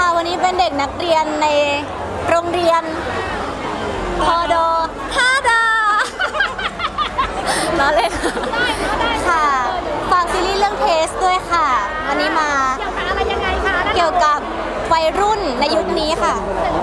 ค่ะวันนี้เป็นเด็กนักเรียนในโรงเรียนพอดอท่าดาล้อเล่นค่ะฝากซีรีส์เรื่องเทสด้วยค่ะวันนี้มาเกี่ยวกับวัยรุ่นในยุคนี้ค่ะ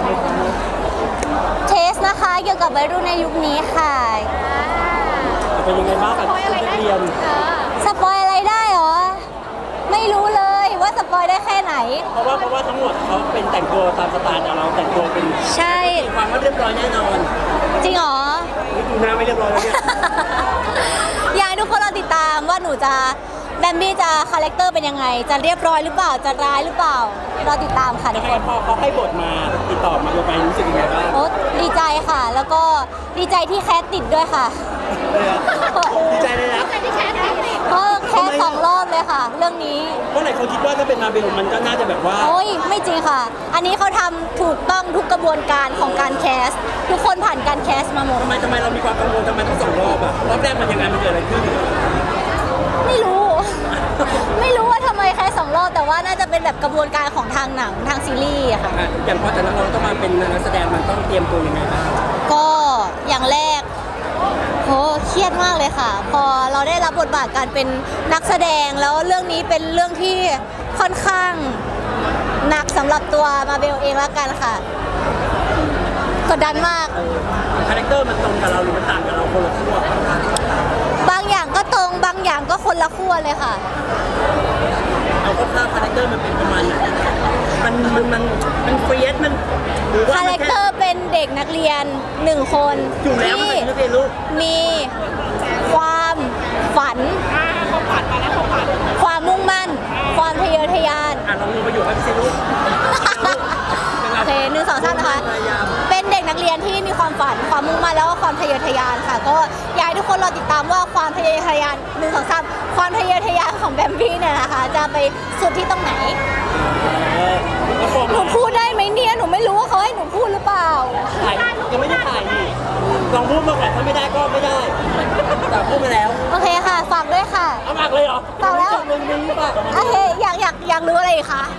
เทสนะคะเกี่ยวกับวัยรุ่นในยุคนี้ค่ะเป็นยังไงบ้างกับนักเรียนสปอยอะไรได้เหรอไม่รู้เลยว่าสปอยได้แค่ไหนเพราะว่าทั้งหมดเขาเป็นแต่งตัวตามสไตล์แต่เราแต่งตัวเป็นใช่ความว่าเรียบร้อยแน่นอนจริงเหรอนี่ดูหน้าไม่เรียบร้อยแล้วเนี่ยอยากให้ทุกคนรอติดตามว่าหนูจะแบมบี้จะคาแรคเตอร์เป็นยังไงจะเรียบร้อยหรือเปล่าจะร้ายหรือเปล่ารอติดตามค่ะทุกคนพอเขาให้บทมาติดต่อมาไปรู้สึกยังไงบ้างโอ้ดีใจค่ะแล้วก็ดีใจที่แคสติดด้วยค่ะดีใจเลยนะเพราะแค่2 รอบเลยค่ะเรื่องนี้เพราะหลายคนคิดว่าถ้าเป็นมาเบลมันก็น่าจะแบบว่าโอ้ยไม่จริงค่ะอันนี้เขาทำถูกต้องทุกกระบวนการของการแคสทุกคนผ่านการแคสมาหมดทำไมเรามีความกังวลทำไมต้อง2 รอบอะรอบแรกมันยังไงมันเกิดอะไรขึ้นไม่รู้ว่าทำไมแค่2 รอบแต่ว่าน่าจะเป็นแบบกระบวนการของทางหนังทางซีรีส์ค่ะอย่างพอจากนั้นเราต้องมาเป็นนักแสดงมันต้องเตรียมตัวยังไงบ้างก็อย่างแรกโหเครียดมากเลยค่ะพอเราได้รับบทบาทการเป็นนักแสดงแล้วเรื่องนี้เป็นเรื่องที่ค่อนข้างหนักสำหรับตัวมาเบลเองละกันค่ะกดดันมากคาแรคเตอร์มันตรงกับเราหรือมันต่างกับเราคนละขั้วบางอย่างก็ตรงบางอย่างก็คนละขั้วเลยค่ะเอาก็คาแรคเตอร์มันเป็นประมาณไหนมันเฟียสมันคาแรคเตอร์เป็นเด็กนักเรียน1 คนที่มีความฝันความมุ่งมั่นความทะเยอทะยานลองลงประโยคให้พี่ซิลูกโอเค1 2 3นะคะเป็นเด็กนักเรียนที่มีความฝันความมุ่งมั่นแล้วก็ความทะเยอทะยานค่ะก็อยากให้ทุกคนรอติดตามว่าความทะเยอทะยาน1 2 3ความทะเยอทะยานของแบมบี้เนี่ยนะคะจะไปสุดที่ตรงไหนหนูพูดได้ไหมเนี่ยหนูไม่รู้ว่าเขาให้หนูพูดหรือเปล่ายังไม่ได้ถ่ายนี่ลองพูดมาก่อนถ้าไม่ได้ก็ไม่ได้แต่พูดมาแล้วโอเคค่ะฝากด้วยค่ะเอาฝากเลยเหรอฝากแล้วโอเคอยากรู้อะไรอีกคะ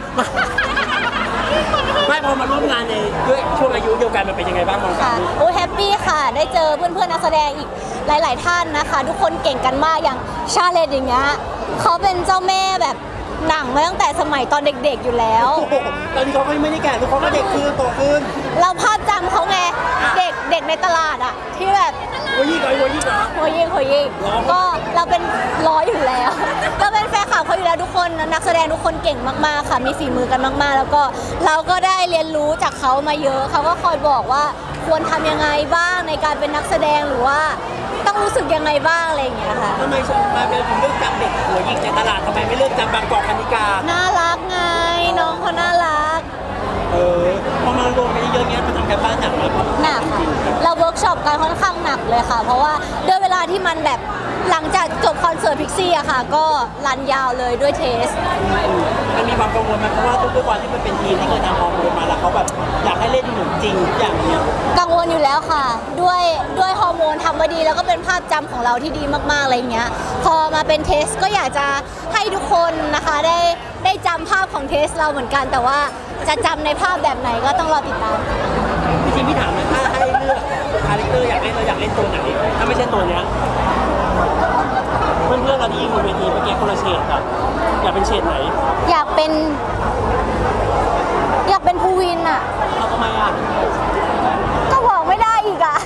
ไม่พอมาร่วมงานในด้วยช่วงอายุเดียวกันมันเป็นยังไงบ้างมั้งค่ะโอ้แฮปปี้ค่ะได้เจอเพื่อนนักแสดงอีกหลายๆท่านนะคะทุกคนเก่งกันมากอย่างชาเลตอย่างเงี้ยเขาเป็นเจ้าแม่แบบหนังมาตั้งแต่สมัยตอนเด็กๆอยู่แล้วตอนนี้เขาไม่ได้แก่ทุกคนก็เด็กขึ้นโตขึ้นเราภาพจำเขาไงเด็กในตลาดอะที่แบบโวยยิ่งเหรอโวยยิ่งก็เราเป็นร้อยอยู่แล้วก็เป็นแฟนคลับเขาอยู่แล้วทุกคนนักแสดงทุกคนเก่งมากๆค่ะมีฝีมือกันมากๆแล้วก็เราก็ได้เรียนรู้จากเขามาเยอะเขาก็คอยบอกว่าควรทำยังไงบ้างในการเป็นนักแสดงหรือว่าต้องรู้สึกยังไงบ้างอะไรอย่างเงี้ยค่ะทำไมมาเบลถึงเลือกจำเด็กหัวยิ่งในตลาดทำไมไม่เลือกจำบางกอกคณิกาน่ารักไงน้องเขาน่ารักพอมาลงไปเยอะเงี้ยจะทำกันบ้านหนักไหมหนักค่ะเราเวิร์กช็อปกันค่อนข้างหนักเลยค่ะเพราะว่าด้วยเวลาที่มันแบบหลังจากจบคอนเสิร์ตพิกซี่อะค่ะก็รันยาวเลยด้วยเทสมันมีความกังวลไหมเพราะว่าทุกวันที่มันเป็นทีมที่เคยทำฮอร์โมนมาแล้วเขาแบบอยากให้เล่นเหมือนจริงอย่างเนี้ยกังวลอยู่แล้วค่ะด้วยฮอร์โมนทำมาดีแล้วก็เป็นภาพจำของเราที่ดีมากๆอะไรเงี้ยพอมาเป็นเทสก็อยากจะให้ทุกคนนะคะได้จำภาพของเทสเราเหมือนกันแต่ว่าจะจำในภาพแบบไหนก็ต้องรอติดตามพี่ถามนะถ้าให้เลือกคาแรคเตอร์อยากเล่นตัวไหนถ้าไม่ใช่ตัวเนี้ยเพื่อนเราที่ยิงบนเวทีเมื่อกี้คนละเฉดอะอยากเป็นเฉดไหนอยากเป็นภูวินอะเอาทำไมอะก็บอกไม่ได้อีกอะ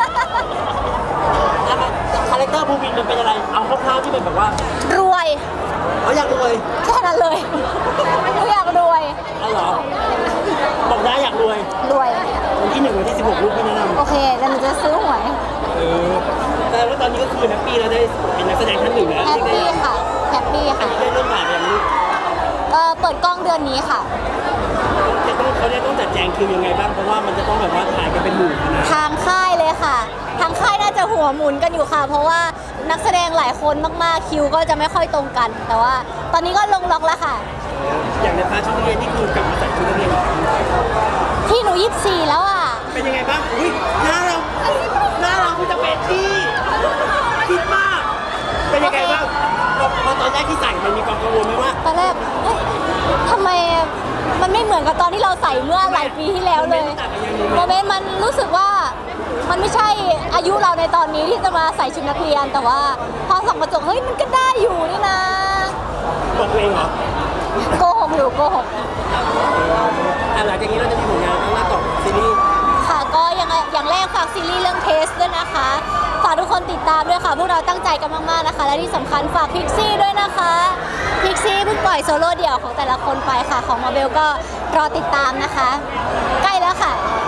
คาแรคเตอร์ภูวินมันเป็นอะไรเอาคร่าวๆที่เป็นแบบว่ารวยอยากรวยแค่นั้นเลยอยากรวยเอาเหรอบอกได้อยากรวยวันที่1วันที่16ลูกพี่แนะนำโอเคแล้วหนูจะซื้อหวยแต่ว่าตอนนี้ก็คือแฮปปี้แล้วได้เป็นนักแสดงท่านหนึ่งแล้วแฮปปี้ค่ะได้เริ่มถ่ายอย่างลูกเปิดกล้องเดือนนี้ค่ะเขาต้องจัดแจงคิวยังไงบ้างเพราะว่ามันจะต้องแบบว่าถ่ายกันเป็นหมู่นะทางค่ายเลยค่ะทางค่ายน่าจะหัวหมุนกันอยู่ค่ะเพราะว่านักแสดงหลายคนมากๆคิวก็จะไม่ค่อยตรงกันแต่ว่าตอนนี้ก็ลงล็อกแล้วค่ะอย่างในพาร์ทชุดนักเรียนนี่คือกลับมาใส่ชุดนักเรียนที่หนู24แล้วอ่ะเป็นยังไงบ้างอุ้ยหน้าเราคุณจะเป็นที่คิดมากเป็นยังไงบ้างพอตอนแรกที่ใส่มันมีความกังวลไหมว่าตอนแรกทำไมมันไม่เหมือนมือนกับตอนที่เราใส่เมื่อหลายปีที่แล้วเลยโมเมนต์มันรู้สึกว่ามันไม่ใช่อายุเราในตอนนี้ที่จะมาใส่ชุดนักเรียนแต่ว่าพอส่องกระจกเฮ้ยมันก็ได้อยู่นี่นะบอกตัวเองเหรอโกหกอยู่โกหกหลังจากนี้เราจะมีผลงานข้างหน้าต่อซีรีส์ค่ะก็อย่างแรกฝากซีรีส์เรื่องเทสด้วยนะคะฝากทุกคนติดตามด้วยค่ะพวกเราตั้งใจกันมากๆนะคะและที่สำคัญฝากพิกซี่ด้วยนะคะพิกซี่เพิ่งปล่อยโซโล่เดี่ยวของแต่ละคนไปค่ะของมาเบลก็รอติดตามนะคะ ใกล้แล้วค่ะ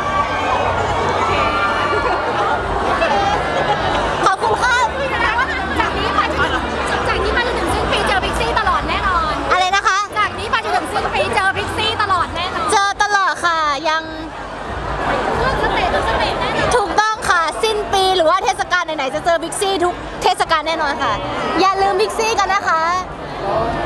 ขอบคุณค่ะจากนี้มาจนถึงสิ้นปีเจอพิกซี่ตลอดแน่นอนอะไรนะคะจากนี้มาจนถึงสิ้นปีเจอพิกซี่ตลอดแน่นอนเจอตลอดค่ะยังทุกสเตจแน่นอนถูกต้องค่ะสิ้นปีหรือว่าเทศกาลไหนๆจะเจอพิกซี่ทุกเทศกาลแน่นอนค่ะอย่าลืมพิกซี่กันนะคะ